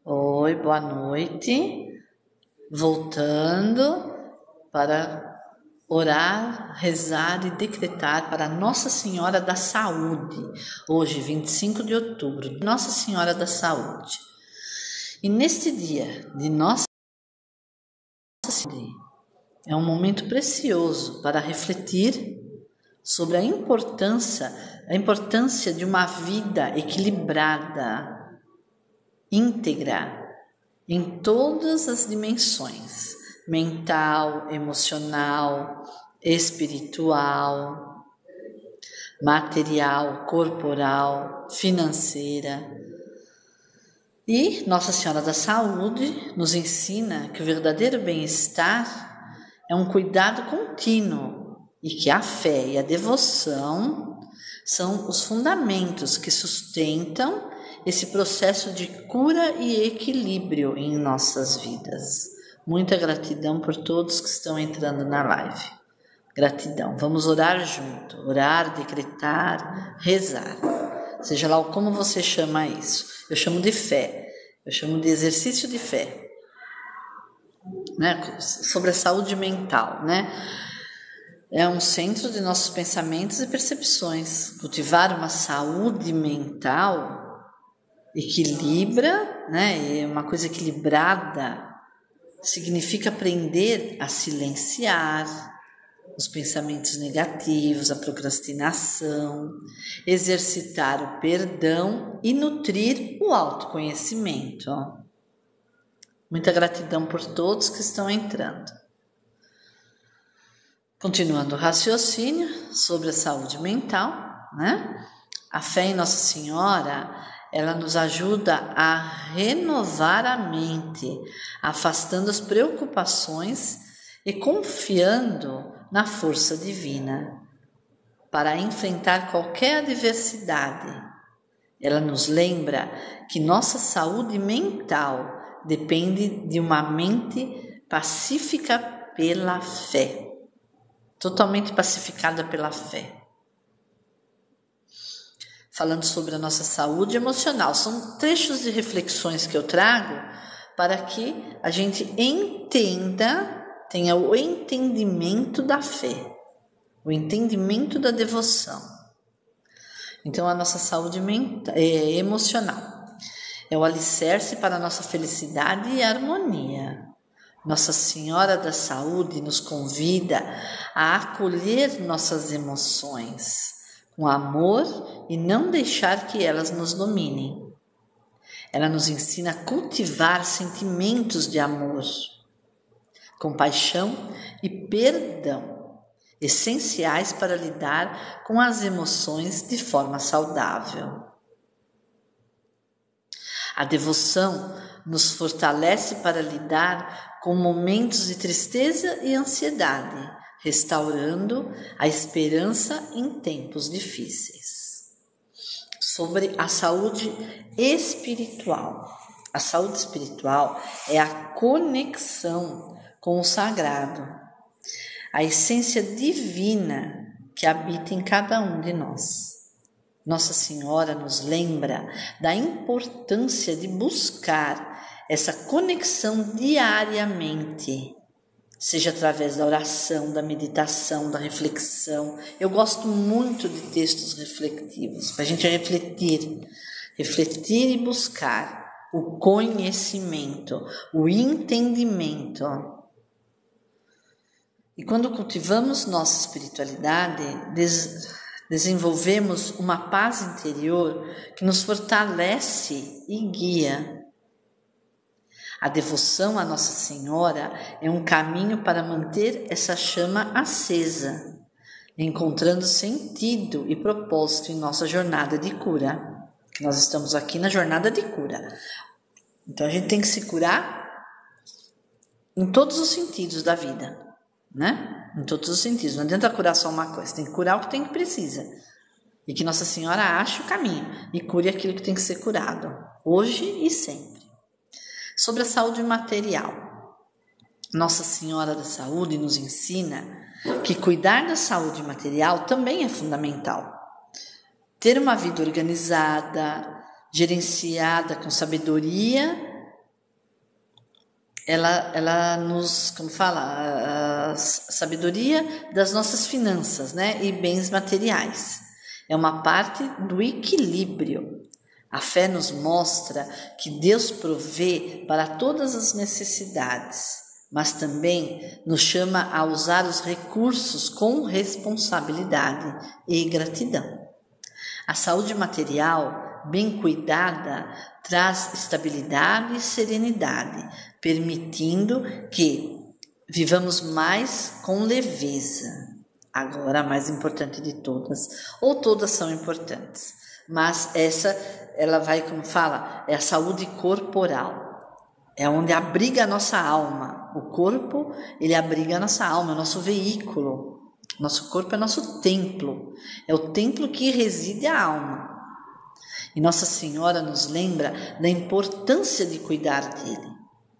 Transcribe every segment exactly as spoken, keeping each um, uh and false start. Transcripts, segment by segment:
Oi, boa noite. Voltando para orar, rezar e decretar para Nossa Senhora da Saúde, hoje, vinte e cinco de outubro, Nossa Senhora da Saúde. E neste dia de Nossa Senhora, é um momento precioso para refletir sobre a importância, a importância de uma vida equilibrada, íntegra, em todas as dimensões, mental, emocional, espiritual, material, corporal, financeira. E Nossa Senhora da Saúde nos ensina que o verdadeiro bem-estar é um cuidado contínuo e que a fé e a devoção são os fundamentos que sustentam esse processo de cura e equilíbrio em nossas vidas. Muita gratidão por todos que estão entrando na live. Gratidão. Vamos orar junto. Orar, decretar, rezar. Seja lá como você chama isso. Eu chamo de fé. Eu chamo de exercício de fé. Né? Sobre a saúde mental, né? É um centro de nossos pensamentos e percepções. Cultivar uma saúde mental equilibra, né? É uma coisa equilibrada significa aprender a silenciar os pensamentos negativos, a procrastinação, exercitar o perdão e nutrir o autoconhecimento. Muita gratidão por todos que estão entrando. Continuando o raciocínio sobre a saúde mental, né? A fé em Nossa Senhora, ela nos ajuda a renovar a mente, afastando as preocupações e confiando na força divina para enfrentar qualquer adversidade. Ela nos lembra que nossa saúde mental depende de uma mente pacífica pela fé, totalmente pacificada pela fé. Falando sobre a nossa saúde emocional. São trechos de reflexões que eu trago para que a gente entenda, tenha o entendimento da fé, o entendimento da devoção. Então, a nossa saúde mental, é, emocional é o alicerce para a nossa felicidade e harmonia. Nossa Senhora da Saúde nos convida a acolher nossas emoções com amor e não deixar que elas nos dominem. Ela nos ensina a cultivar sentimentos de amor, compaixão e perdão, essenciais para lidar com as emoções de forma saudável. A devoção nos fortalece para lidar com momentos de tristeza e ansiedade, restaurando a esperança em tempos difíceis. Sobre a saúde espiritual. A saúde espiritual é a conexão com o sagrado, a essência divina que habita em cada um de nós. Nossa Senhora nos lembra da importância de buscar essa conexão diariamente, seja através da oração, da meditação, da reflexão. Eu gosto muito de textos reflexivos, para a gente refletir, refletir e buscar o conhecimento, o entendimento. E quando cultivamos nossa espiritualidade, des- desenvolvemos uma paz interior que nos fortalece e guia. A devoção à Nossa Senhora é um caminho para manter essa chama acesa, encontrando sentido e propósito em nossa jornada de cura. Nós estamos aqui na jornada de cura. Então a gente tem que se curar em todos os sentidos da vida, né? Em todos os sentidos. Não adianta curar só uma coisa, tem que curar o que tem que precisa. E que Nossa Senhora ache o caminho e cure aquilo que tem que ser curado, hoje e sempre. Sobre a saúde material. Nossa Senhora da Saúde nos ensina que cuidar da saúde material também é fundamental. Ter uma vida organizada, gerenciada com sabedoria ela, ela nos, como fala, a, a sabedoria das nossas finanças, né? E bens materiais. É uma parte do equilíbrio. A fé nos mostra que Deus provê para todas as necessidades, mas também nos chama a usar os recursos com responsabilidade e gratidão. A saúde material, bem cuidada, traz estabilidade e serenidade, permitindo que vivamos mais com leveza. Agora, a mais importante de todas, ou todas são importantes, mas essa, ela vai, como fala, é a saúde corporal. É onde abriga a nossa alma. O corpo, ele abriga a nossa alma, é o nosso veículo. Nosso corpo é nosso templo. É o templo que reside a alma. E Nossa Senhora nos lembra da importância de cuidar dele.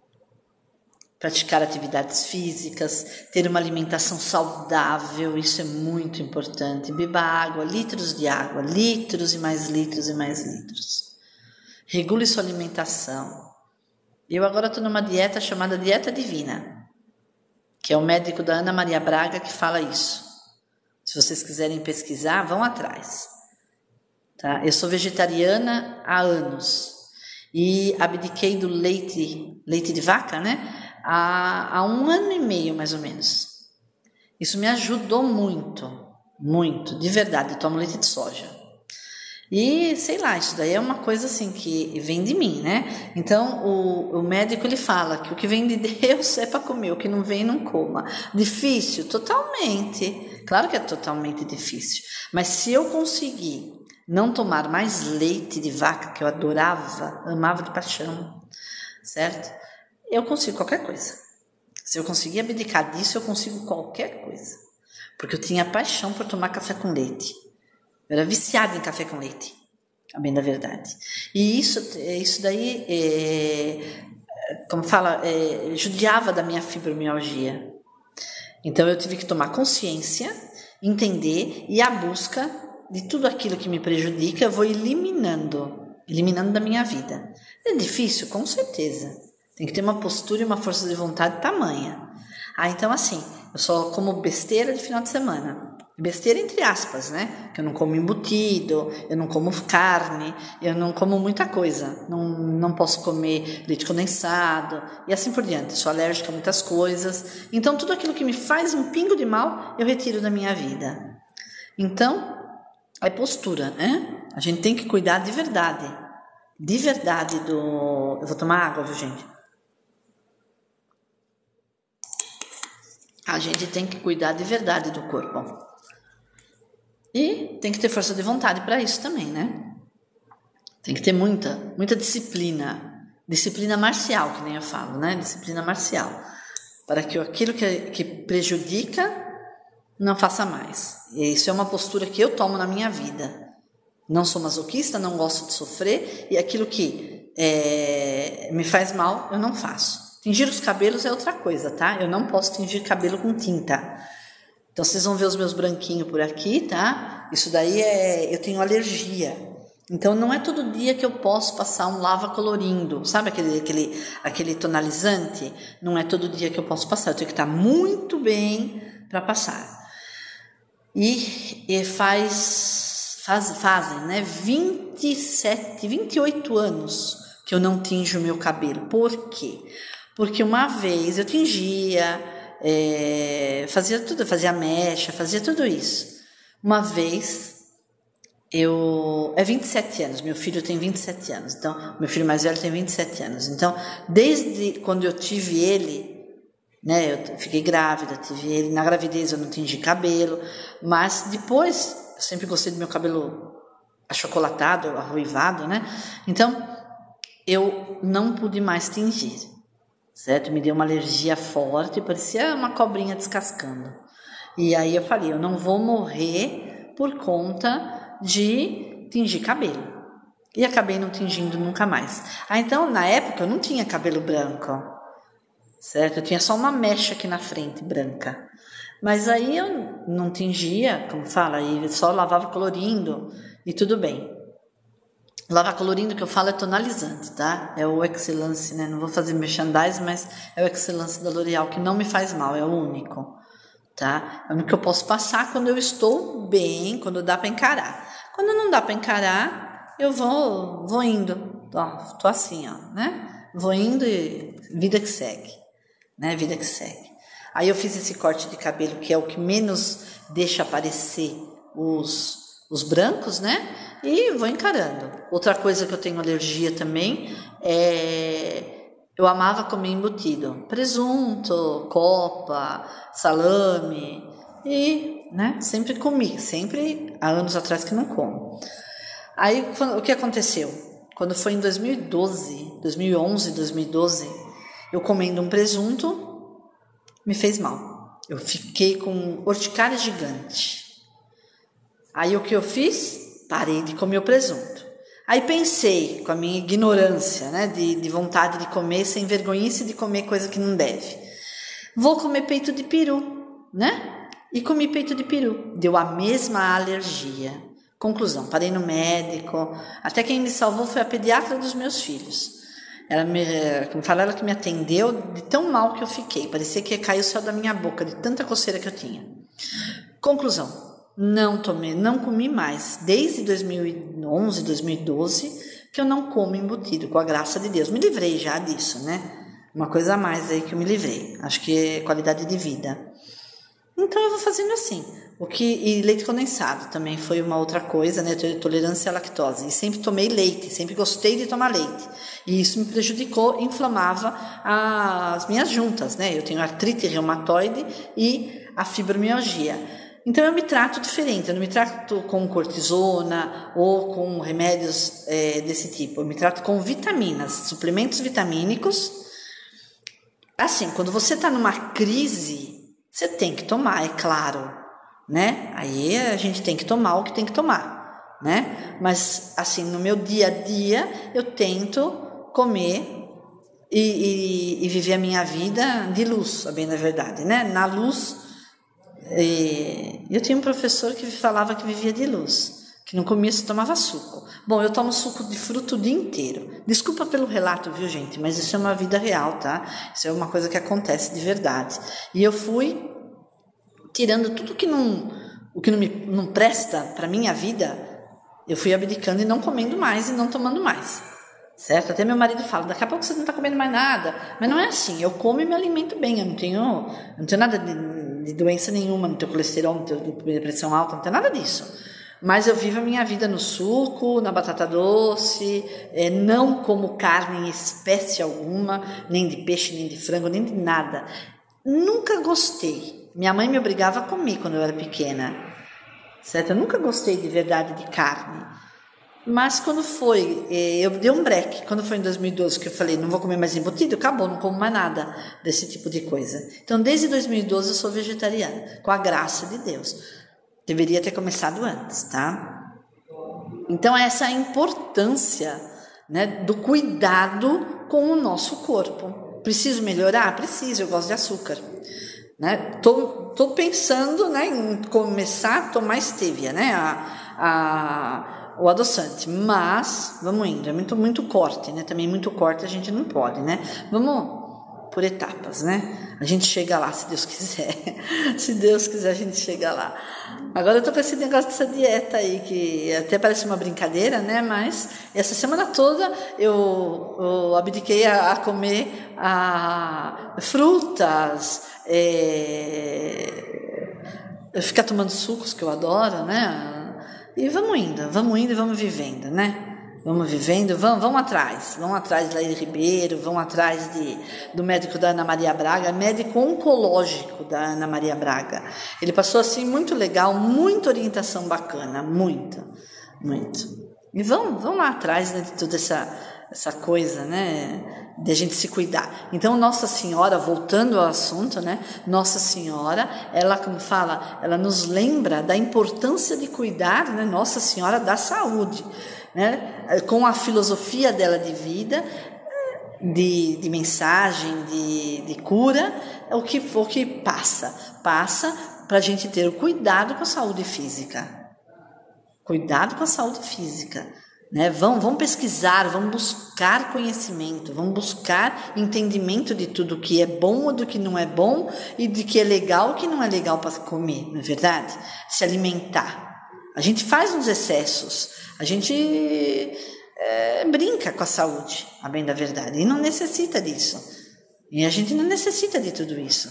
Praticar atividades físicas, ter uma alimentação saudável, isso é muito importante. Beba água, litros de água, litros e mais litros e mais litros. Regule sua alimentação. Eu agora estou numa dieta chamada Dieta Divina, que é o médico da Ana Maria Braga que fala isso. Se vocês quiserem pesquisar, vão atrás. Tá? Eu sou vegetariana há anos e abdiquei do leite, leite de vaca, né? Há, há um ano e meio, mais ou menos. Isso me ajudou muito, muito, de verdade. Eu tomo leite de soja. E, sei lá, isso daí é uma coisa assim que vem de mim, né? Então, o, o médico, ele fala que o que vem de Deus é para comer, o que não vem, não coma. Difícil? Totalmente. Claro que é totalmente difícil. Mas se eu conseguir não tomar mais leite de vaca, que eu adorava, amava de paixão, certo? Eu consigo qualquer coisa. Se eu conseguir abdicar disso, eu consigo qualquer coisa. Porque eu tinha paixão por tomar café com leite. Eu era viciada em café com leite, a bem da verdade. E isso, isso daí, é, como fala, é, judiava da minha fibromialgia. Então eu tive que tomar consciência, entender e a busca de tudo aquilo que me prejudica, eu vou eliminando, eliminando da minha vida. É difícil? Com certeza. Tem que ter uma postura e uma força de vontade tamanha. Ah, então assim, eu só como besteira de final de semana. Besteira entre aspas, né? Que eu não como embutido, eu não como carne, eu não como muita coisa. Não, não posso comer leite condensado e assim por diante. Sou alérgica a muitas coisas. Então, tudo aquilo que me faz um pingo de mal, eu retiro da minha vida. Então, é postura, né? A gente tem que cuidar de verdade. De verdade do... Eu vou tomar água, viu, gente? A gente tem que cuidar de verdade do corpo. E tem que ter força de vontade para isso também, né? Tem que ter muita, muita disciplina. Disciplina marcial, que nem eu falo, né? Disciplina marcial. Para que aquilo que, que prejudica não faça mais. E isso é uma postura que eu tomo na minha vida. Não sou masoquista, não gosto de sofrer. E aquilo que é, me faz mal, eu não faço. Tingir os cabelos é outra coisa, tá? Eu não posso tingir cabelo com tinta. Então, vocês vão ver os meus branquinhos por aqui, tá? Isso daí é... Eu tenho alergia. Então, não é todo dia que eu posso passar um lava colorindo. Sabe aquele, aquele, aquele tonalizante? Não é todo dia que eu posso passar. Eu tenho que estar muito bem para passar. E, e faz, faz, fazem, né? vinte e sete, vinte e oito anos que eu não tinjo o meu cabelo. Por quê? Porque uma vez eu tingia... É, fazia tudo, fazia mecha, fazia tudo isso. Uma vez, eu... É vinte e sete anos, meu filho tem vinte e sete anos, então, meu filho mais velho tem vinte e sete anos. Então, desde quando eu tive ele, né, eu fiquei grávida, tive ele, na gravidez eu não tingi cabelo, mas depois, eu sempre gostei do meu cabelo achocolatado, arruivado, né? Então, eu não pude mais tingir. Certo? Me deu uma alergia forte, parecia uma cobrinha descascando. E aí eu falei, eu não vou morrer por conta de tingir cabelo. E acabei não tingindo nunca mais. Ah, então, na época, eu não tinha cabelo branco. Certo? Eu tinha só uma mecha aqui na frente, branca. Mas aí eu não tingia, como fala, e só lavava colorindo, e tudo bem. Lava colorindo que eu falo é tonalizante, tá? É o Excellence, né? Não vou fazer merchandise, mas é o Excellence da L'Oréal, que não me faz mal, é o único, tá? É o único que eu posso passar quando eu estou bem, quando dá para encarar. Quando não dá para encarar, eu vou, vou indo. Ó, tô assim, ó, né? Vou indo e vida que segue, né? Vida que segue. Aí eu fiz esse corte de cabelo, que é o que menos deixa aparecer os, os brancos, né? E vou encarando. Outra coisa que eu tenho alergia também é... Eu amava comer embutido. Presunto, copa, salame. E, né? Sempre comi. Sempre, há anos atrás que não como. Aí, o que aconteceu? Quando foi em dois mil e doze, dois mil e onze, dois mil e doze, eu comendo um presunto, me fez mal. Eu fiquei com urticária gigante. Aí, o que eu fiz? Parei de comer o presunto. Aí pensei, com a minha ignorância, né, de, de vontade de comer, sem vergonhice de comer coisa que não deve. Vou comer peito de peru, né? E comi peito de peru. Deu a mesma alergia. Conclusão, parei no médico. Até quem me salvou foi a pediatra dos meus filhos. Ela me, como fala, ela que me atendeu de tão mal que eu fiquei. Parecia que ia cair o céu da minha boca, de tanta coceira que eu tinha. Conclusão. Não tomei, não comi mais, desde dois mil e onze, dois mil e doze, que eu não como embutido, com a graça de Deus. Me livrei já disso, né? Uma coisa a mais aí que eu me livrei. Acho que é qualidade de vida. Então eu vou fazendo assim. O que, e leite condensado também foi uma outra coisa, né? Eu tenho tolerância à lactose. E sempre tomei leite, sempre gostei de tomar leite. E isso me prejudicou, inflamava as minhas juntas, né? Eu tenho artrite reumatoide e a fibromialgia. Então eu me trato diferente, eu não me trato com cortisona ou com remédios é, desse tipo, eu me trato com vitaminas, suplementos vitamínicos. Assim, quando você está numa crise, você tem que tomar, é claro, né? Aí a gente tem que tomar o que tem que tomar, né? Mas assim, no meu dia a dia, eu tento comer e, e, e viver a minha vida de luz, a bem da verdade, né? Na luz. E eu tinha um professor que falava que vivia de luz, que no começo tomava suco. Bom, eu tomo suco de fruta o dia inteiro. Desculpa pelo relato, viu, gente? Mas isso é uma vida real, tá? Isso é uma coisa que acontece de verdade. E eu fui tirando tudo que não, o que não, me, não presta para minha vida, eu fui abdicando e não comendo mais e não tomando mais. Certo? Até meu marido fala, daqui a pouco você não está comendo mais nada. Mas não é assim, eu como e me alimento bem. Eu não tenho, eu não tenho nada de... de doença nenhuma, não tenho colesterol, não tenho pressão alta, não tenho nada disso. Mas eu vivo a minha vida no suco, na batata doce, é, não como carne em espécie alguma, nem de peixe, nem de frango, nem de nada. Nunca gostei. Minha mãe me obrigava a comer quando eu era pequena. Certo? Eu nunca gostei de verdade de carne. Mas quando foi, eu dei um break, quando foi em dois mil e doze que eu falei, não vou comer mais embutido, acabou, não como mais nada desse tipo de coisa. Então, desde dois mil e doze eu sou vegetariana, com a graça de Deus. Deveria ter começado antes, tá? Então, essa é a importância, né, do cuidado com o nosso corpo. Preciso melhorar? Preciso, eu gosto de açúcar. Né? Tô, tô pensando, né, em começar a tomar stevia, né, a... a o adoçante, mas vamos indo, é muito, muito corte, né? Também muito corte a gente não pode, né? Vamos por etapas, né? A gente chega lá, se Deus quiser. Se Deus quiser, a gente chega lá. Agora eu tô com esse negócio dessa dieta aí, que até parece uma brincadeira, né? Mas essa semana toda eu, eu abdiquei a, a comer a, frutas, é, eu ficar tomando sucos, que eu adoro, né? E vamos indo, vamos indo e vamos vivendo, né? Vamos vivendo, vamos, vamos atrás. Vamos atrás de Laír Ribeiro, vamos atrás de, do médico da Ana Maria Braga, médico oncológico da Ana Maria Braga. Ele passou assim muito legal, muita orientação bacana, muita, muito. E vamos, vamos lá atrás, né, de toda essa, essa coisa, né? De a gente se cuidar. Então, Nossa Senhora, voltando ao assunto, né? Nossa Senhora, ela, como fala, ela nos lembra da importância de cuidar, né? Nossa Senhora da saúde, né? Com a filosofia dela de vida, de, de mensagem, de, de cura, o que, o que passa? Passa para a gente ter o cuidado com a saúde física. Cuidado com a saúde física. né? Vão, vão pesquisar, vão buscar conhecimento, vão buscar entendimento de tudo que é bom ou do que não é bom e de que é legal ou que não é legal para comer, não é verdade? Se alimentar. A gente faz uns excessos, a gente é, brinca com a saúde, a bem da verdade, e não necessita disso. E a gente não necessita de tudo isso.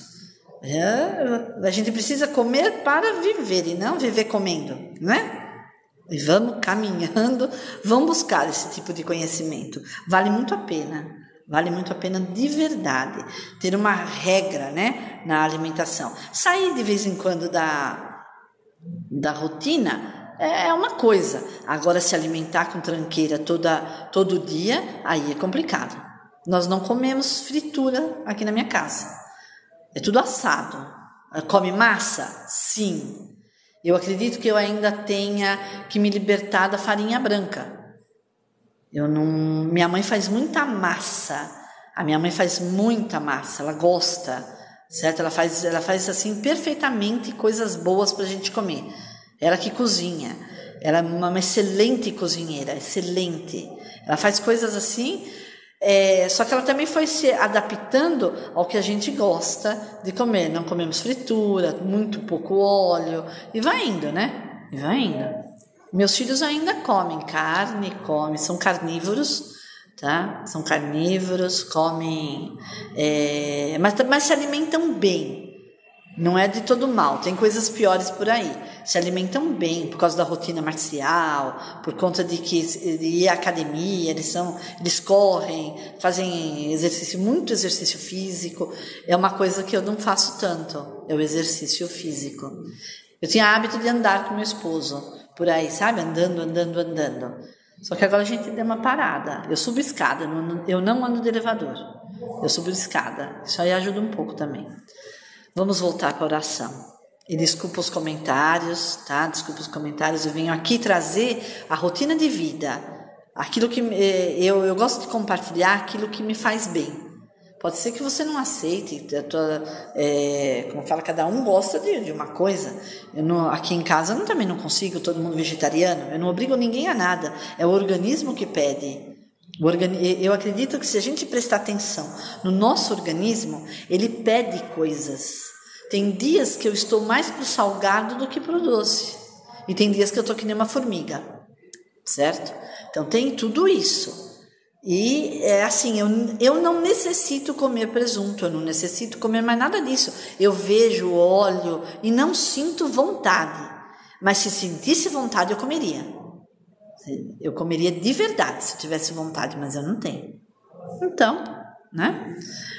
É, a gente precisa comer para viver e não viver comendo, não é? E vamos caminhando, vamos buscar esse tipo de conhecimento. Vale muito a pena, vale muito a pena de verdade ter uma regra, né, na alimentação. Sair de vez em quando da, da rotina é uma coisa. Agora, se alimentar com tranqueira toda, todo dia, aí é complicado. Nós não comemos fritura aqui na minha casa. É tudo assado. Come massa? Sim. Eu acredito que eu ainda tenha que me libertar da farinha branca. Eu não, minha mãe faz muita massa. A minha mãe faz muita massa, ela gosta, certo? Ela faz, ela faz assim perfeitamente coisas boas para a gente comer. Ela que cozinha. Ela é uma excelente cozinheira, excelente. Ela faz coisas assim, é, só que ela também foi se adaptando ao que a gente gosta de comer. Não comemos fritura, muito pouco óleo, e vai indo, né? E vai indo. Meus filhos ainda comem carne, comem, são carnívoros, tá? São carnívoros, comem, é, mas, mas se alimentam bem. Não é de todo mal, tem coisas piores por aí. Se alimentam bem por causa da rotina marcial, por conta de que de ir à academia, eles, são, eles correm, fazem exercício, muito exercício físico. É uma coisa que eu não faço tanto, é o exercício físico. Eu tinha hábito de andar com meu esposo por aí, sabe? Andando, andando, andando. Só que agora a gente deu uma parada. Eu subo escada, eu não ando de elevador. Eu subo escada. Isso aí ajuda um pouco também. Vamos voltar para a oração. E desculpa os comentários, tá? Desculpa os comentários. Eu venho aqui trazer a rotina de vida. Aquilo que eu, eu gosto de compartilhar, aquilo que me faz bem. Pode ser que você não aceite. Tua, é, como fala, cada um gosta de, de uma coisa. Eu não, aqui em casa eu também não consigo, todo mundo vegetariano. Eu não obrigo ninguém a nada. É o organismo que pede. Eu acredito que se a gente prestar atenção no nosso organismo, ele pede coisas. Tem dias que eu estou mais pro salgado do que pro doce. E tem dias que eu estou que nem uma formiga. Certo? Então tem tudo isso. E é assim, eu, eu não necessito comer presunto, eu não necessito comer mais nada disso. Eu vejo, olho e não sinto vontade. Mas se sentisse vontade, eu comeria. Eu comeria de verdade se eu tivesse vontade, mas eu não tenho. Então, né?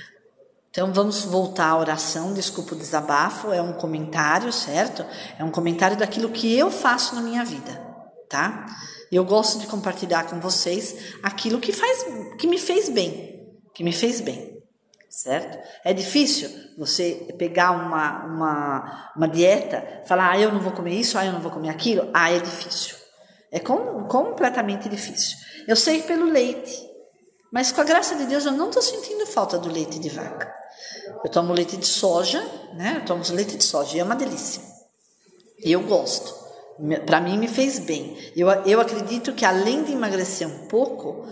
Então vamos voltar à oração, desculpa o desabafo, é um comentário, certo? É um comentário daquilo que eu faço na minha vida, tá? Eu gosto de compartilhar com vocês aquilo que faz, que me fez bem, que me fez bem, certo? É difícil você pegar uma, uma, uma dieta, falar, ah, eu não vou comer isso, ah, eu não vou comer aquilo, ah, é difícil. É com, completamente difícil. Eu sei pelo leite, mas com a graça de Deus eu não estou sentindo falta do leite de vaca. Eu tomo leite de soja, né? Eu tomo leite de soja e é uma delícia. E eu gosto. Para mim me fez bem. Eu, eu acredito que além de emagrecer um pouco,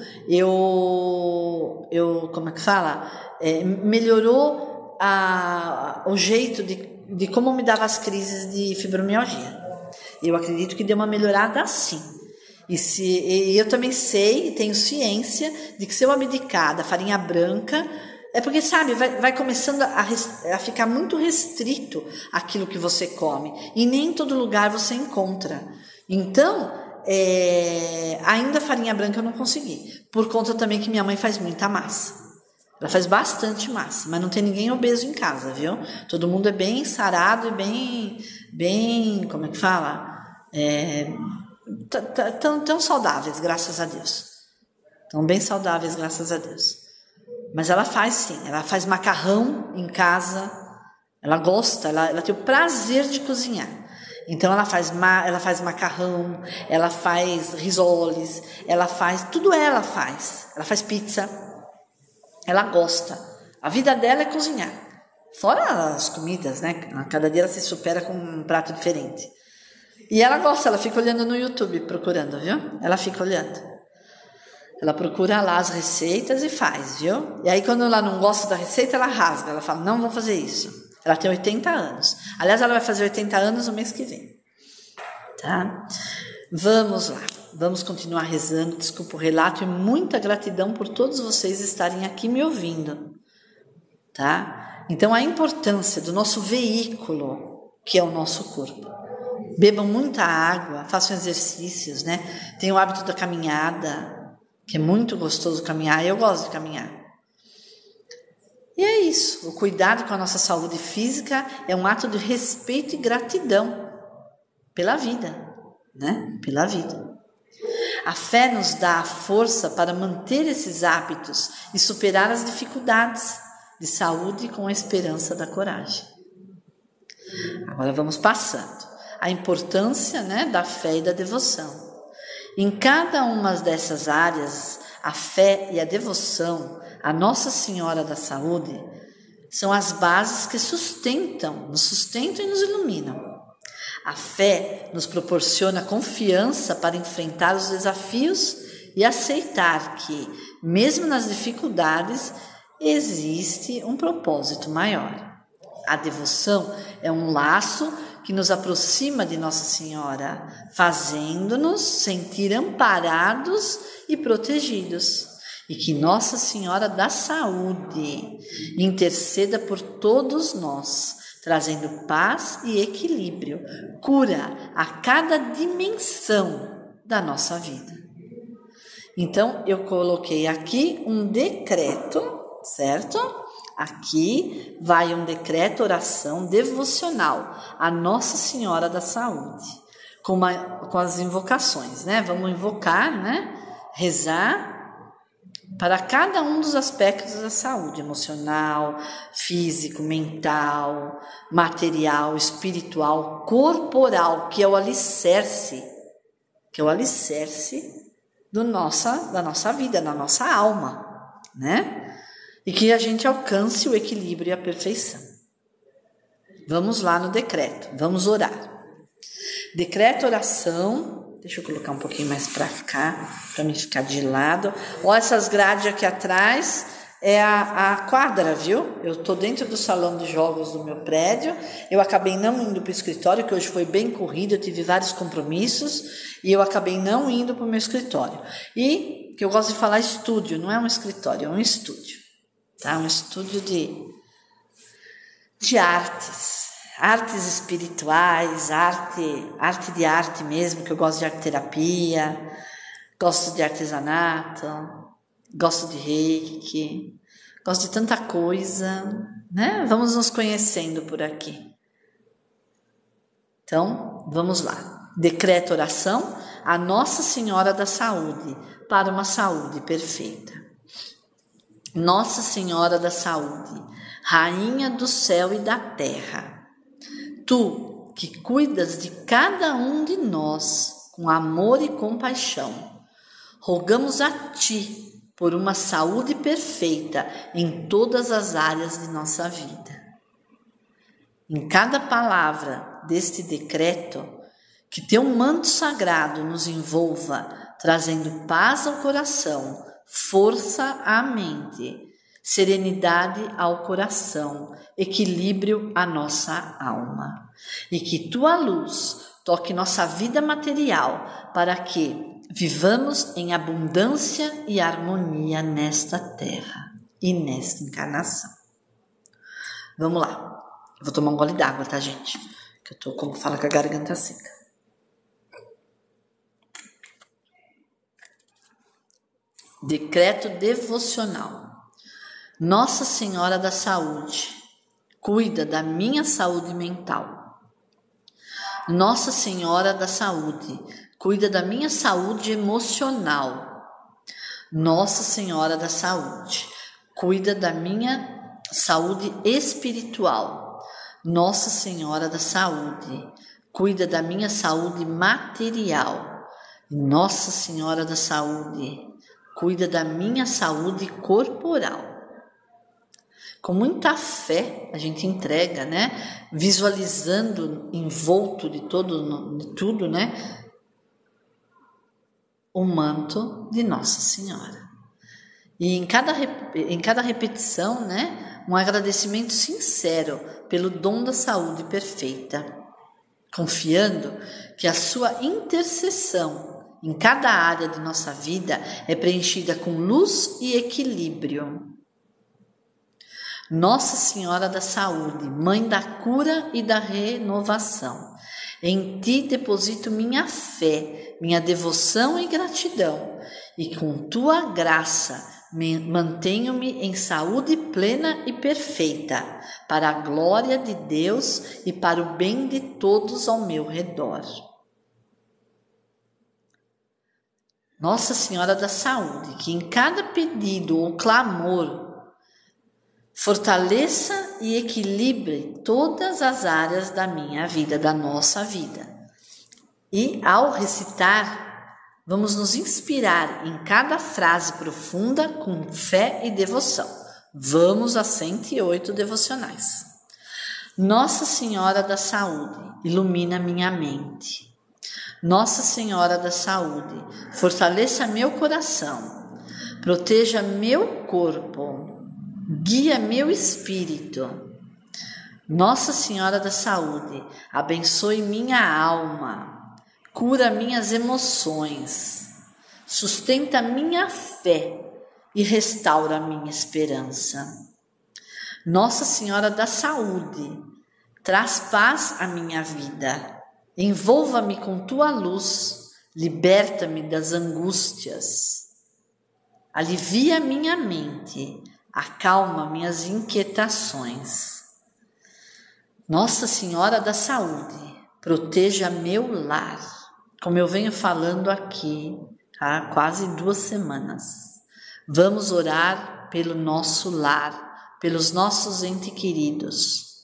eu, eu como é que fala? É, melhorou a, o jeito de, de como me dava as crises de fibromialgia. Eu acredito que deu uma melhorada sim. E, se, e eu também sei e tenho ciência de que se eu abdicar da farinha branca, é porque, sabe, vai, vai começando a, a ficar muito restrito aquilo que você come. E nem em todo lugar você encontra. Então, é, ainda a farinha branca eu não consegui. Por conta também que minha mãe faz muita massa. Ela faz bastante massa, mas não tem ninguém obeso em casa, viu? Todo mundo é bem sarado e bem, bem, como é que fala? É, tão, tão saudáveis, graças a Deus. Tão bem saudáveis, graças a Deus. Mas ela faz sim, ela faz macarrão em casa, ela gosta, ela, ela tem o prazer de cozinhar. Então ela faz, ma, ela faz macarrão, ela faz risoles, ela faz, tudo ela faz. Ela faz pizza. Ela gosta. A vida dela é cozinhar. Fora as comidas, né? Cada dia ela se supera com um prato diferente. E ela gosta, ela fica olhando no YouTube, procurando, viu? Ela fica olhando. Ela procura lá as receitas e faz, viu? E aí quando ela não gosta da receita, ela rasga. Ela fala, não vou fazer isso. Ela tem oitenta anos. Aliás, ela vai fazer oitenta anos no mês que vem. Tá? Vamos lá. Vamos continuar rezando. Desculpa o relato e muita gratidão por todos vocês estarem aqui me ouvindo. Tá? Então, a importância do nosso veículo, que é o nosso corpo. Bebam muita água, façam exercícios, né? Tenham o hábito da caminhada, que é muito gostoso caminhar. Eu gosto de caminhar. E é isso. O cuidado com a nossa saúde física é um ato de respeito e gratidão pela vida, né? Pela vida. A fé nos dá a força para manter esses hábitos e superar as dificuldades de saúde com a esperança da coragem. Agora vamos passando. A importância, né, da fé e da devoção. Em cada uma dessas áreas, a fé e a devoção a Nossa Senhora da Saúde são as bases que sustentam, nos sustentam e nos iluminam. A fé nos proporciona confiança para enfrentar os desafios e aceitar que, mesmo nas dificuldades, existe um propósito maior. A devoção é um laço que nos aproxima de Nossa Senhora, fazendo-nos sentir amparados e protegidos. E que Nossa Senhora da Saúde interceda por todos nós, trazendo paz e equilíbrio, cura a cada dimensão da nossa vida. Então, eu coloquei aqui um decreto, certo? Aqui vai um decreto, oração devocional a Nossa Senhora da Saúde, com, uma, com as invocações, né? Vamos invocar, né? Rezar para cada um dos aspectos da saúde, emocional, físico, mental, material, espiritual, corporal, que é o alicerce, que é o alicerce do nossa, da nossa vida, da nossa alma, né? E que a gente alcance o equilíbrio e a perfeição. Vamos lá no decreto, vamos orar. Decreto, oração, deixa eu colocar um pouquinho mais para cá, para me ficar de lado. Olha essas grades aqui atrás, é a, a quadra, viu? Eu estou dentro do salão de jogos do meu prédio, eu acabei não indo para o escritório, que hoje foi bem corrido, eu tive vários compromissos, e eu acabei não indo para o meu escritório. E, que eu gosto de falar estúdio, não é um escritório, é um estúdio. Tá? Um estúdio de, de artes, artes espirituais, arte, arte de arte mesmo, que eu gosto de arte terapia, gosto de artesanato, gosto de reiki, gosto de tanta coisa, né? Vamos nos conhecendo por aqui. Então, vamos lá. Decreto oração a Nossa Senhora da Saúde, para uma saúde perfeita. Nossa Senhora da Saúde, Rainha do céu e da terra, Tu que cuidas de cada um de nós com amor e compaixão, rogamos a Ti por uma saúde perfeita em todas as áreas de nossa vida. Em cada palavra deste decreto, que Teu manto sagrado nos envolva, trazendo paz ao coração, força à mente, serenidade ao coração, equilíbrio à nossa alma. E que Tua luz toque nossa vida material para que vivamos em abundância e harmonia nesta terra e nesta encarnação. Vamos lá. Eu vou tomar um gole d'água, tá, gente? Que eu tô, como fala, com a garganta seca. Decreto devocional. Nossa Senhora da Saúde, cuida da minha saúde mental. Nossa Senhora da Saúde, cuida da minha saúde emocional. Nossa Senhora da Saúde, cuida da minha saúde espiritual. Nossa Senhora da Saúde, cuida da minha saúde material. Nossa Senhora da Saúde, cuida da minha saúde corporal. Com muita fé a gente entrega, né? Visualizando envolto de todo, de tudo, né? o manto de Nossa Senhora. E em cada, em cada repetição, né, um agradecimento sincero pelo dom da saúde perfeita, confiando que a sua intercessão em cada área de nossa vida é preenchida com luz e equilíbrio. Nossa Senhora da Saúde, Mãe da cura e da renovação, em Ti deposito minha fé, minha devoção e gratidão, e com Tua graça mantenho-me em saúde plena e perfeita, para a glória de Deus e para o bem de todos ao meu redor. Nossa Senhora da Saúde, que em cada pedido ou clamor fortaleça e equilibre todas as áreas da minha vida, da nossa vida. E ao recitar, vamos nos inspirar em cada frase profunda com fé e devoção. Vamos a cento e oito devocionais. Nossa Senhora da Saúde, ilumina minha mente. Nossa Senhora da Saúde, fortaleça meu coração, proteja meu corpo, guia meu espírito. Nossa Senhora da Saúde, abençoe minha alma, cura minhas emoções, sustenta minha fé e restaura minha esperança. Nossa Senhora da Saúde, traz paz à minha vida, envolva-me com tua luz, liberta-me das angústias, alivia minha mente, acalma minhas inquietações. Nossa Senhora da Saúde, proteja meu lar, como eu venho falando aqui há quase duas semanas. Vamos orar pelo nosso lar, pelos nossos entes queridos.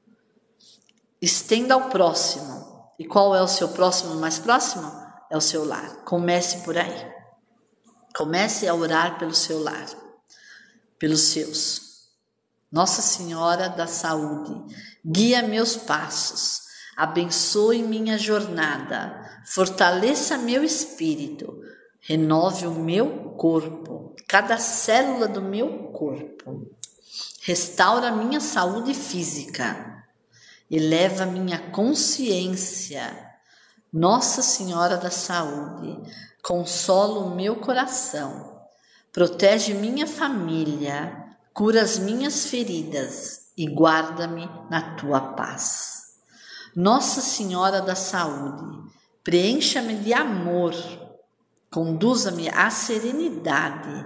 Estenda ao próximo. E qual é o seu próximo mais próximo? É o seu lar. Comece por aí. Comece a orar pelo seu lar, pelos seus. Nossa Senhora da Saúde, guia meus passos, abençoe minha jornada, fortaleça meu espírito, renove o meu corpo, cada célula do meu corpo, restaura minha saúde física, eleva minha consciência. Nossa Senhora da Saúde, consola o meu coração, protege minha família, cura as minhas feridas e guarda-me na tua paz. Nossa Senhora da Saúde, preencha-me de amor, conduza-me à serenidade,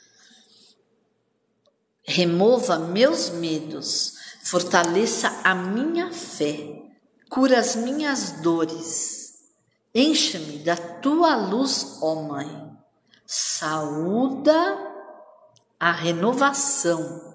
remova meus medos, fortaleça a minha fé, cura as minhas dores, encha-me da tua luz, ó Mãe, saúda a renovação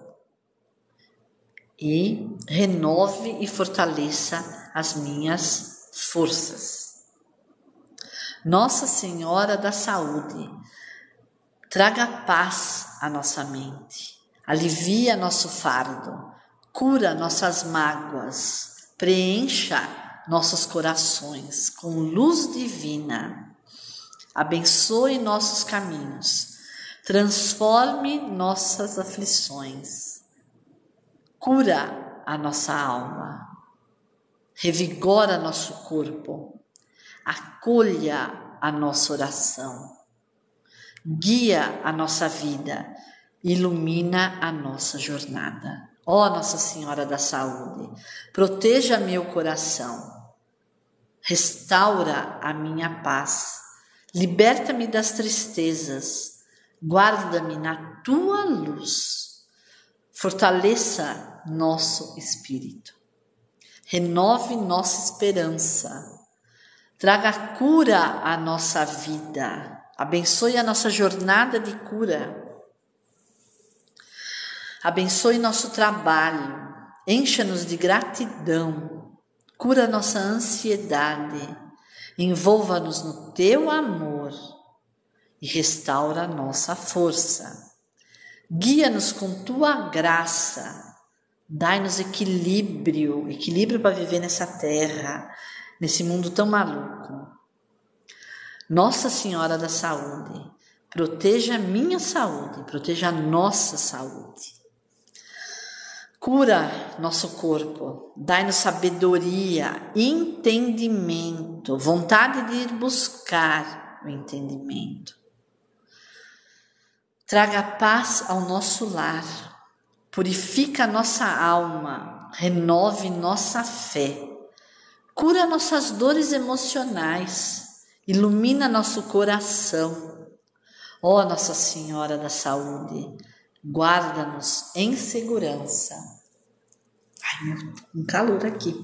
e renove e fortaleça as minhas forças. Nossa Senhora da Saúde, traga paz à nossa mente, alivia nosso fardo, cura nossas mágoas, preencha nossos corações com luz divina, abençoe nossos caminhos, transforme nossas aflições, cura a nossa alma, revigora nosso corpo, acolha a nossa oração, guia a nossa vida, ilumina a nossa jornada. Ó Nossa Senhora da Saúde, proteja meu coração, restaura a minha paz, liberta-me das tristezas, guarda-me na tua luz, fortaleça nosso espírito, renove nossa esperança, traga cura à nossa vida, abençoe a nossa jornada de cura, abençoe nosso trabalho, encha-nos de gratidão, cura nossa ansiedade, envolva-nos no teu amor e restaura nossa força. Guia-nos com tua graça, dai-nos equilíbrio, equilíbrio para viver nessa terra, nesse mundo tão maluco. Nossa Senhora da Saúde, proteja a minha saúde, proteja a nossa saúde. Cura nosso corpo, dai-nos sabedoria, entendimento, vontade de ir buscar o entendimento. Traga paz ao nosso lar, purifica nossa alma, renove nossa fé, cura nossas dores emocionais, ilumina nosso coração. Ó Nossa Senhora da Saúde, guarda-nos em segurança. Ai, um calor aqui.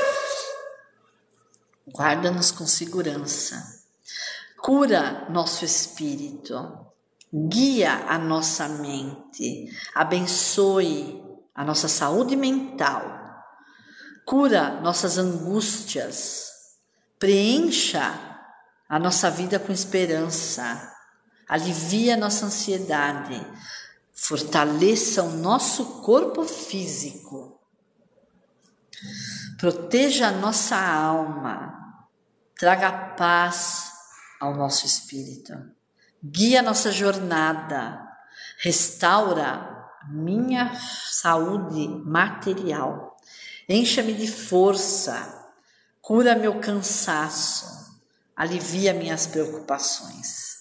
Guarda-nos com segurança. Cura nosso espírito. Guia a nossa mente. Abençoe a nossa saúde mental. Cura nossas angústias. Preencha a nossa vida com esperança. Alivia a nossa ansiedade. Fortaleça o nosso corpo físico. Proteja a nossa alma. Traga paz ao nosso espírito. Guia a nossa jornada. Restaura minha saúde material. Encha-me de força. Cura meu cansaço. Alivia minhas preocupações.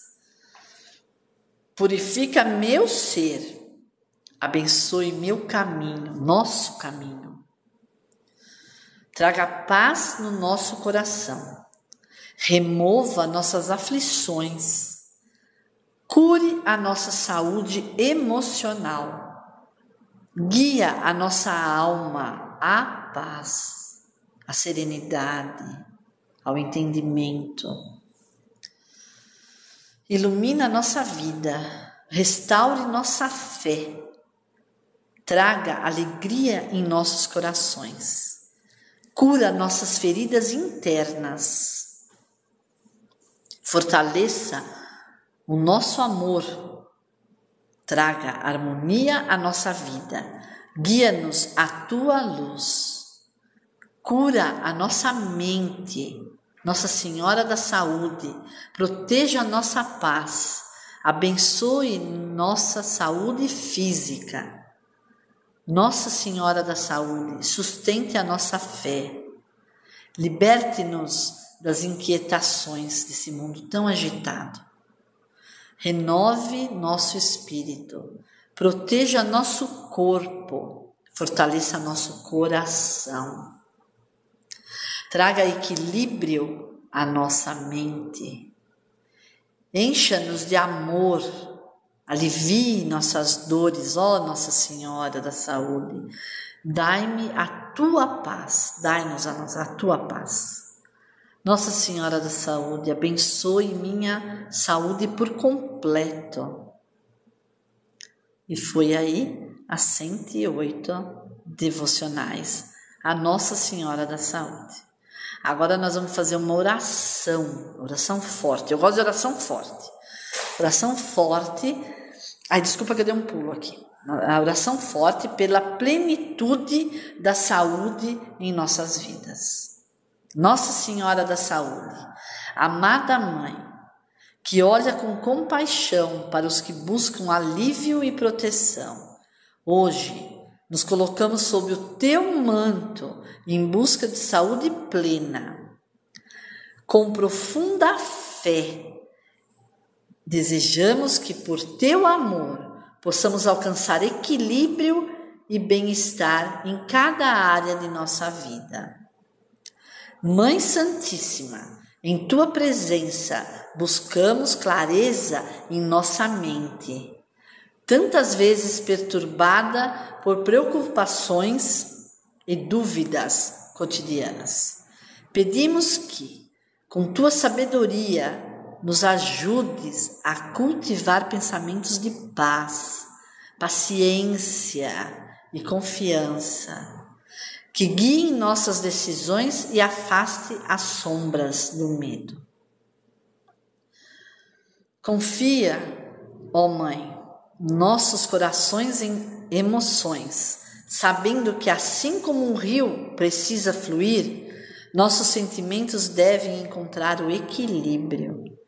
Purifica meu ser, abençoe meu caminho, nosso caminho. Traga paz no nosso coração, remova nossas aflições, cure a nossa saúde emocional, guia a nossa alma à paz, à serenidade, ao entendimento. Ilumina nossa vida, restaure nossa fé, traga alegria em nossos corações, cura nossas feridas internas, fortaleça o nosso amor, traga harmonia à nossa vida, guia-nos à tua luz, cura a nossa mente. Nossa Senhora da Saúde, proteja a nossa paz, abençoe nossa saúde física. Nossa Senhora da Saúde, sustente a nossa fé. Liberte-nos das inquietações desse mundo tão agitado. Renove nosso espírito, proteja nosso corpo, fortaleça nosso coração. Traga equilíbrio à nossa mente. Encha-nos de amor. Alivie nossas dores, ó Nossa Senhora da Saúde. Dai-me a tua paz. Dai-nos a, nossa, a tua paz. Nossa Senhora da Saúde, abençoe minha saúde por completo. E foi aí as cento e oito devocionais a Nossa Senhora da Saúde. Agora nós vamos fazer uma oração, oração forte. Eu gosto de oração forte. Oração forte. Ai, desculpa que eu dei um pulo aqui. A oração forte pela plenitude da saúde em nossas vidas. Nossa Senhora da Saúde, amada Mãe, que olha com compaixão para os que buscam alívio e proteção. Hoje, nos colocamos sob o teu manto em busca de saúde plena. Com profunda fé, desejamos que por teu amor possamos alcançar equilíbrio e bem-estar em cada área de nossa vida. Mãe Santíssima, em tua presença buscamos clareza em nossa mente, tantas vezes perturbada por preocupações e dúvidas cotidianas. Pedimos que, com tua sabedoria, nos ajudes a cultivar pensamentos de paz, paciência e confiança, que guiem nossas decisões e afaste as sombras do medo. Confia, ó Mãe, nossos corações em emoções, sabendo que assim como um rio precisa fluir, nossos sentimentos devem encontrar o equilíbrio.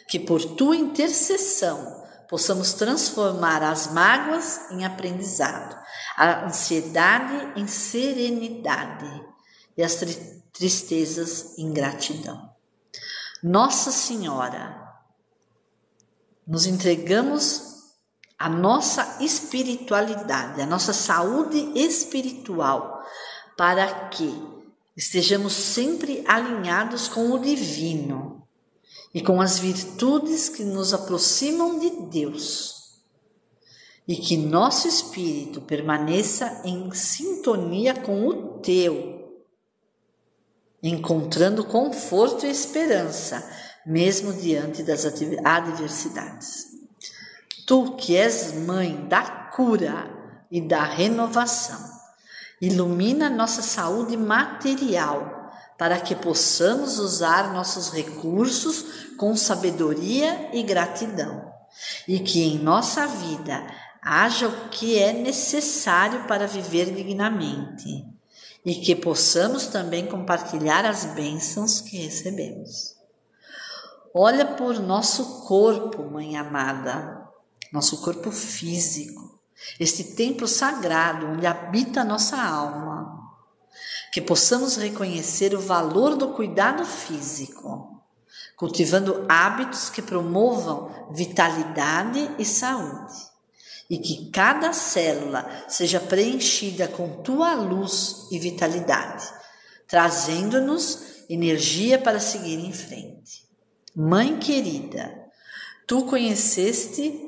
que por tua intercessão possamos transformar as mágoas em aprendizado, a ansiedade em serenidade e as tri- tristezas em gratidão. Nossa Senhora, nos entregamos a nossa espiritualidade, a nossa saúde espiritual, para que estejamos sempre alinhados com o divino e com as virtudes que nos aproximam de Deus, e que nosso espírito permaneça em sintonia com o teu, encontrando conforto e esperança, mesmo diante das adversidades. Tu que és mãe da cura e da renovação, ilumina nossa saúde material para que possamos usar nossos recursos com sabedoria e gratidão, e que em nossa vida haja o que é necessário para viver dignamente, e que possamos também compartilhar as bênçãos que recebemos. Olha por nosso corpo, Mãe amada, nosso corpo físico, este templo sagrado onde habita a nossa alma, que possamos reconhecer o valor do cuidado físico, cultivando hábitos que promovam vitalidade e saúde, e que cada célula seja preenchida com tua luz e vitalidade, trazendo-nos energia para seguir em frente. Mãe querida, tu conheceste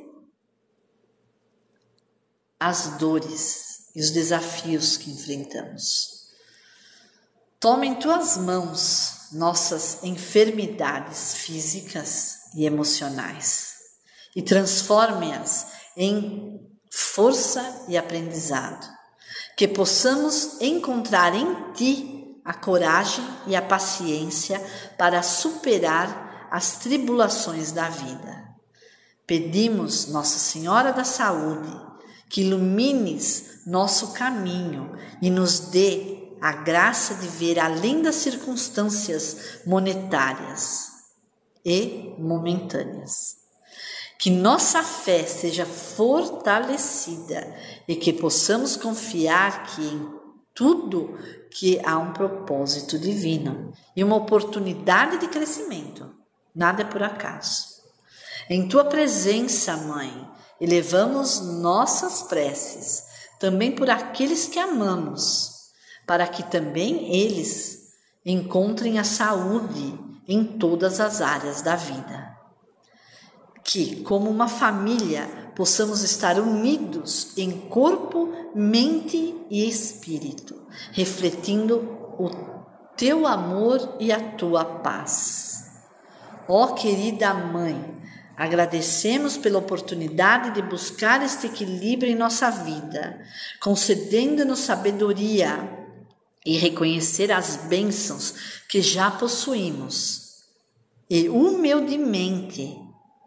as dores e os desafios que enfrentamos. Toma em tuas mãos nossas enfermidades físicas e emocionais e transforme-as em força e aprendizado, que possamos encontrar em ti a coragem e a paciência para superar as tribulações da vida. Pedimos, Nossa Senhora da Saúde, que ilumines nosso caminho e nos dê a graça de ver além das circunstâncias monetárias e momentâneas. Que nossa fé seja fortalecida e que possamos confiar que em tudo que há um propósito divino e uma oportunidade de crescimento. Nada é por acaso. Em tua presença, Mãe, elevamos nossas preces, também por aqueles que amamos, para que também eles encontrem a saúde em todas as áreas da vida. Que, como uma família, possamos estar unidos em corpo, mente e espírito, refletindo o teu amor e a tua paz. Ó querida Mãe, agradecemos pela oportunidade de buscar este equilíbrio em nossa vida, concedendo-nos sabedoria e reconhecer as bênçãos que já possuímos, e humildemente,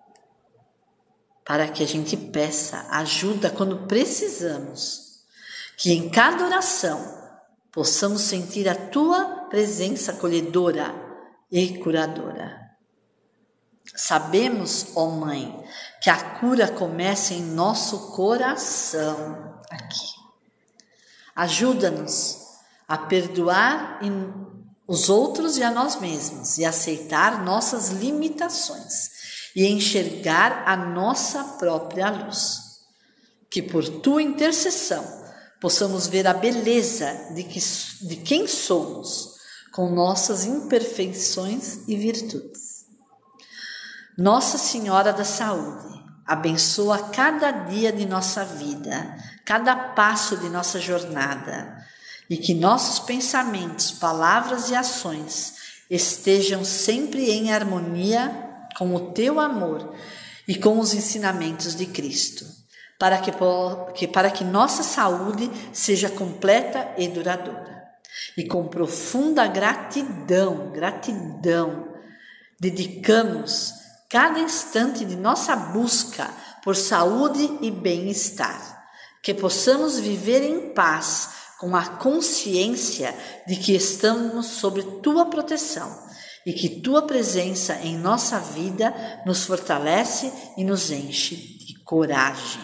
para que a gente peça ajuda quando precisamos, que em cada oração possamos sentir a tua presença acolhedora e curadora. Sabemos, ó Mãe, que a cura começa em nosso coração aqui. Ajuda-nos a perdoar os outros e a nós mesmos e aceitar nossas limitações e enxergar a nossa própria luz. Que por tua intercessão possamos ver a beleza de, que, de quem somos, com nossas imperfeições e virtudes. Nossa Senhora da Saúde, abençoa cada dia de nossa vida, cada passo de nossa jornada, e que nossos pensamentos, palavras e ações estejam sempre em harmonia com o teu amor e com os ensinamentos de Cristo, para que, que, para que nossa saúde seja completa e duradoura. E com profunda gratidão, gratidão, dedicamos cada instante de nossa busca por saúde e bem-estar, que possamos viver em paz com a consciência de que estamos sob tua proteção e que tua presença em nossa vida nos fortalece e nos enche de coragem.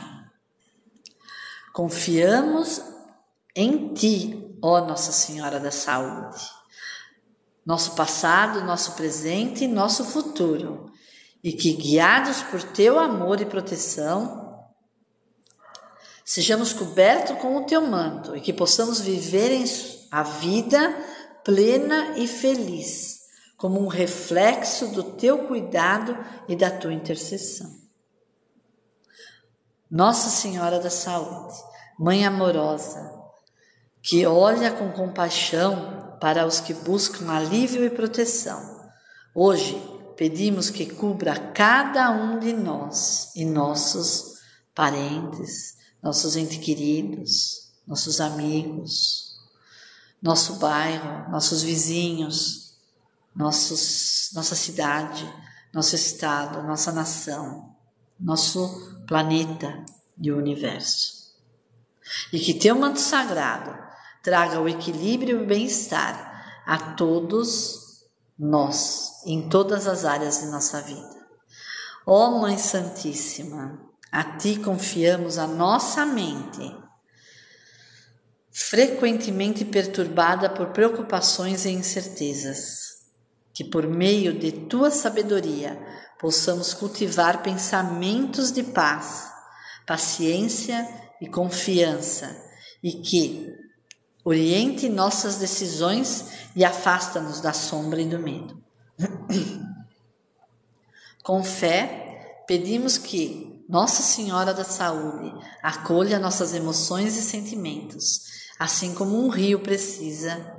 Confiamos em ti, ó Nossa Senhora da Saúde, nosso passado, nosso presente e nosso futuro, e que, guiados por teu amor e proteção, sejamos cobertos com o teu manto e que possamos viver em a vida plena e feliz, como um reflexo do teu cuidado e da tua intercessão. Nossa Senhora da Saúde, Mãe amorosa, que olha com compaixão para os que buscam alívio e proteção, hoje pedimos que cubra cada um de nós e nossos parentes, nossos entes queridos, nossos amigos, nosso bairro, nossos vizinhos, nossos, nossa cidade, nosso estado, nossa nação, nosso planeta e o universo. E que teu manto sagrado traga o equilíbrio e o bem-estar a todos nós, em todas as áreas de nossa vida. Ó Mãe Santíssima, a ti confiamos a nossa mente, frequentemente perturbada por preocupações e incertezas, que por meio de tua sabedoria possamos cultivar pensamentos de paz, paciência e confiança, e que oriente nossas decisões e afasta-nos da sombra e do medo. Com fé, pedimos que Nossa Senhora da Saúde acolha nossas emoções e sentimentos, assim como um rio precisa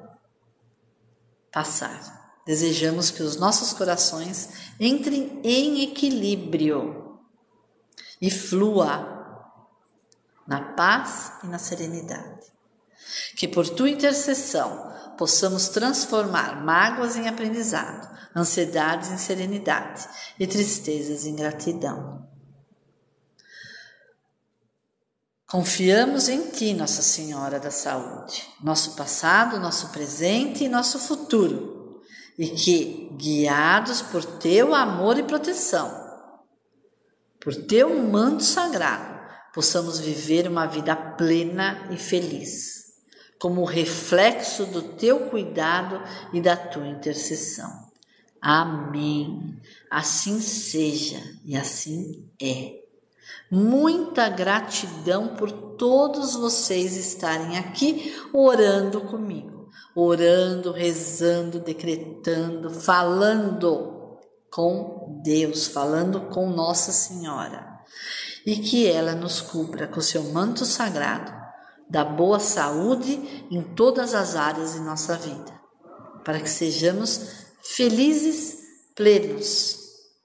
passar. Desejamos que os nossos corações entrem em equilíbrio e flua na paz e na serenidade. Que por tua intercessão possamos transformar mágoas em aprendizado, ansiedades em serenidade e tristezas em gratidão. Confiamos em ti, Nossa Senhora da Saúde, nosso passado, nosso presente e nosso futuro, e que, guiados por teu amor e proteção, por teu manto sagrado, possamos viver uma vida plena e feliz, como reflexo do teu cuidado e da tua intercessão. Amém. Assim seja e assim é. Muita gratidão por todos vocês estarem aqui orando comigo, orando, rezando, decretando, falando com Deus, falando com Nossa Senhora, e que ela nos cubra com seu manto sagrado da boa saúde em todas as áreas de nossa vida, para que sejamos felizes, plenos,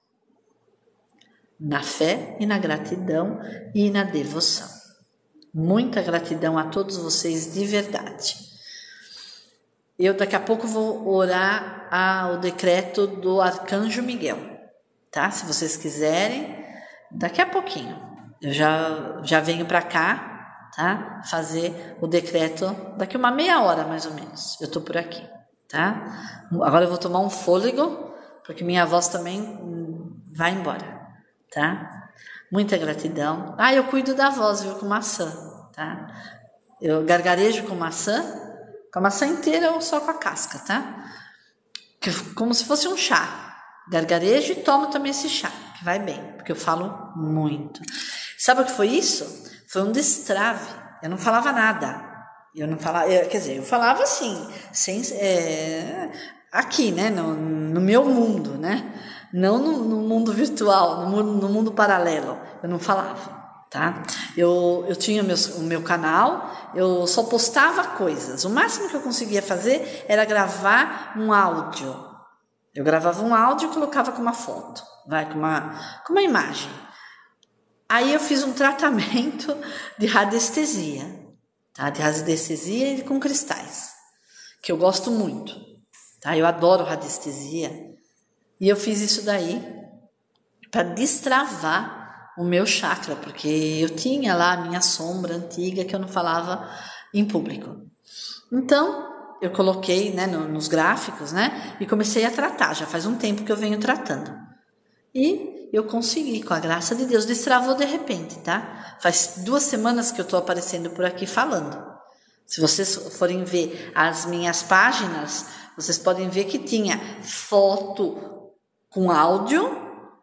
na fé e na gratidão e na devoção. Muita gratidão a todos vocês de verdade. Eu daqui a pouco vou orar ao decreto do Arcanjo Miguel, tá? Se vocês quiserem, daqui a pouquinho. Eu já, já venho para cá, tá? Fazer o decreto daqui uma meia hora mais ou menos. Eu tô por aqui, tá? Agora eu vou tomar um fôlego, porque minha voz também vai embora, tá? Muita gratidão. Ah, eu cuido da voz, viu, com maçã, tá? Eu gargarejo com maçã, com a maçã inteira ou só com a casca, tá? Como se fosse um chá. Gargarejo e tomo também esse chá, que vai bem, porque eu falo muito. Sabe o que foi isso? Foi um destrave. Eu não falava nada. Eu não falava, eu, quer dizer, eu falava assim, sem, é, aqui, né, no, no meu mundo, né? Não no, no mundo virtual, no mundo, no mundo paralelo. Eu não falava. Tá? Eu, eu tinha meus, o meu canal, eu só postava coisas. O máximo que eu conseguia fazer era gravar um áudio. Eu gravava um áudio e colocava com uma foto, vai, com uma, com uma imagem. Aí eu fiz um tratamento de radiestesia, tá? De radiestesia e com cristais, que eu gosto muito. Tá? Eu adoro radiestesia. E eu fiz isso daí para destravar o meu chakra, porque eu tinha lá a minha sombra antiga que eu não falava em público. Então, eu coloquei, né, no, nos gráficos, né, e comecei a tratar. Já faz um tempo que eu venho tratando. E eu consegui, com a graça de Deus. Destravou de repente, tá? Faz duas semanas que eu estou aparecendo por aqui falando. Se vocês forem ver as minhas páginas, vocês podem ver que tinha foto com áudio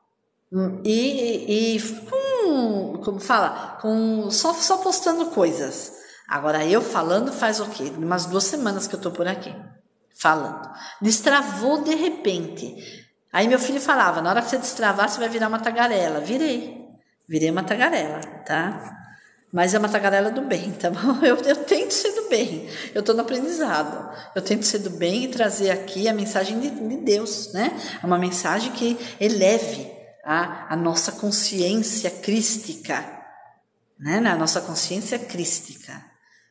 e, e com, como fala, com, só, só postando coisas. Agora eu falando faz o quê? Umas duas semanas que eu estou por aqui falando. Destravou de repente. Aí meu filho falava, na hora que você destravar, você vai virar uma tagarela. Virei. Virei uma tagarela, tá? Mas é uma tagarela do bem, tá bom? Eu, eu tento ser do bem. Eu estou no aprendizado. Eu tento ser do bem e trazer aqui a mensagem de, de Deus, né? Uma mensagem que eleve a, a nossa consciência crística, né? A nossa consciência crística.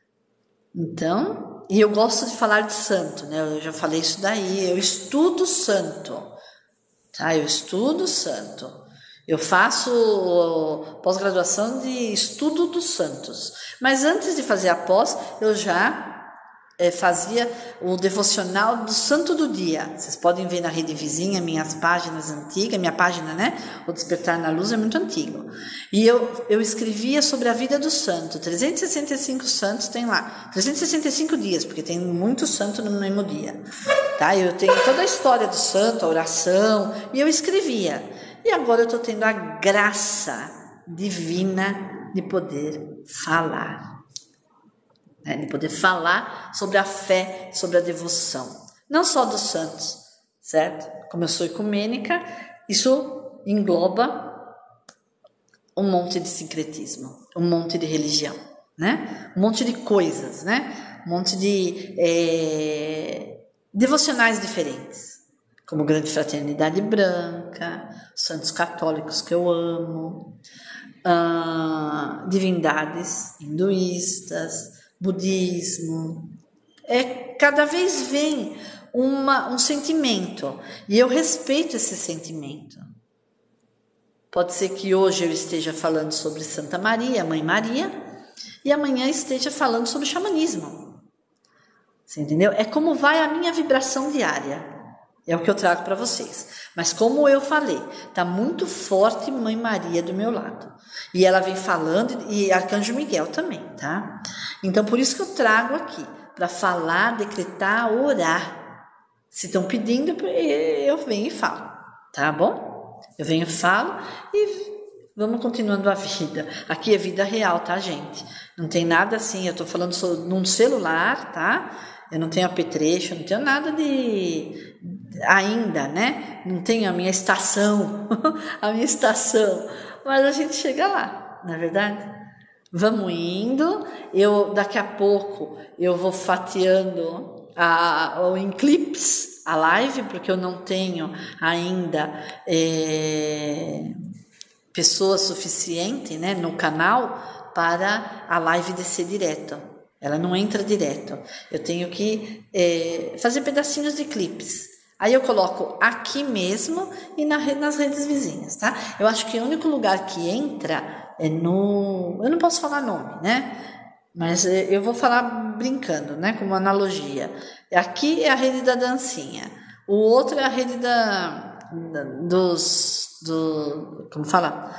Então, e eu gosto de falar de santo, né? Eu já falei isso daí. Eu estudo santo. Tá, eu estudo santo. Eu faço pós-graduação de estudo dos santos. Mas antes de fazer a pós, eu já é, fazia o devocional do santo do dia. Vocês podem ver na Rede Vizinha, minhas páginas antigas, minha página, né? O Despertar na Luz é muito antigo. E eu, eu escrevia sobre a vida do santo. trezentos e sessenta e cinco santos tem lá. trezentos e sessenta e cinco dias, porque tem muito santo no mesmo dia. Tá? Eu tenho toda a história do santo, a oração, e eu escrevia. E agora eu estou tendo a graça divina de poder falar. Né? De poder falar sobre a fé, sobre a devoção. Não só dos santos, certo? Como eu sou ecumênica, isso engloba um monte de sincretismo, um monte de religião, né? Um monte de coisas, né? Um monte de é, devocionais diferentes, como Grande Fraternidade Branca, santos católicos que eu amo, ah, divindades hinduístas, budismo. É, cada vez vem uma, um sentimento, e eu respeito esse sentimento. Pode ser que hoje eu esteja falando sobre Santa Maria, Mãe Maria, e amanhã esteja falando sobre xamanismo. Você entendeu? É como vai a minha vibração diária. É o que eu trago para vocês. Mas como eu falei, está muito forte Mãe Maria do meu lado. E ela vem falando, e Arcanjo Miguel também, tá? Então, por isso que eu trago aqui, para falar, decretar, orar. Se estão pedindo, eu venho e falo, tá bom? Eu venho e falo e vamos continuando a vida. Aqui é vida real, tá, gente? Não tem nada assim, eu tô falando sobre, num celular, tá? Eu não tenho apetrecho, não tenho nada de... ainda, né? Não tenho a minha estação, a minha estação. Mas a gente chega lá, não é verdade? Vamos indo. Eu, daqui a pouco, eu vou fatiando a, o em clips, a live, porque eu não tenho ainda é, pessoas suficientes, né, no canal para a live descer direto. Ela não entra direto. Eu tenho que é, fazer pedacinhos de clipes. Aí eu coloco aqui mesmo e na, nas redes vizinhas, tá? Eu acho que o único lugar que entra é no... Eu não posso falar nome, né? Mas eu vou falar brincando, né? Como analogia. Aqui é a rede da dancinha. O outro é a rede da... da dos... Do, como fala?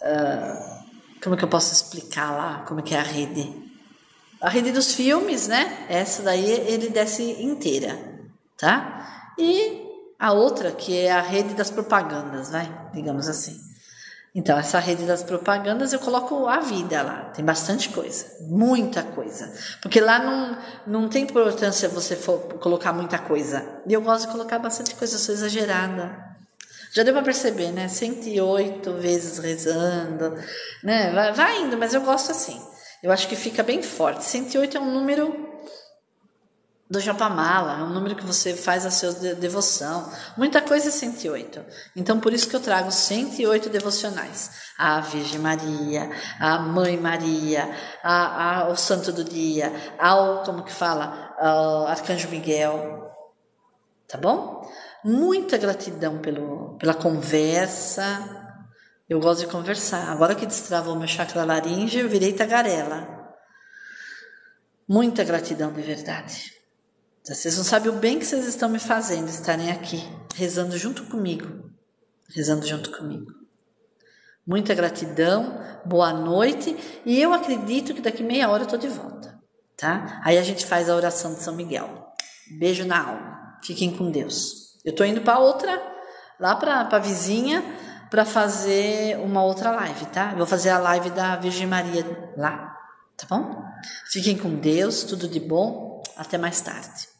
Uh, como que eu posso explicar lá? Como que é a rede? A rede dos filmes, né? Essa daí ele desce inteira, tá? E a outra que é a rede das propagandas, vai, digamos assim. Então, essa rede das propagandas eu coloco a vida lá. Tem bastante coisa, muita coisa. Porque lá não, não tem importância você for colocar muita coisa. E eu gosto de colocar bastante coisa, eu sou exagerada. Já deu para perceber, né? cento e oito vezes rezando, né? Vai, vai indo, mas eu gosto assim. Eu acho que fica bem forte. cento e oito é um número do Japamala, é um número que você faz a sua devoção. Muita coisa é cento e oito. Então, por isso que eu trago cento e oito devocionais. A Virgem Maria, a Mãe Maria, a, a, o Santo do Dia, ao, como que fala? Ao Arcanjo Miguel. Tá bom? Muita gratidão pelo, pela conversa. Eu gosto de conversar. Agora que destravou meu chakra laríngeo, eu virei tagarela. Muita gratidão de verdade. Vocês não sabem o bem que vocês estão me fazendo, estarem aqui, rezando junto comigo. Rezando junto comigo. Muita gratidão, boa noite. E eu acredito que daqui meia hora eu estou de volta. Tá? Aí a gente faz a oração de São Miguel. Beijo na alma. Fiquem com Deus. Eu estou indo para outra, lá para a vizinha, para fazer uma outra live, tá? Eu vou fazer a live da Virgem Maria lá, tá bom? Fiquem com Deus, tudo de bom. Até mais tarde.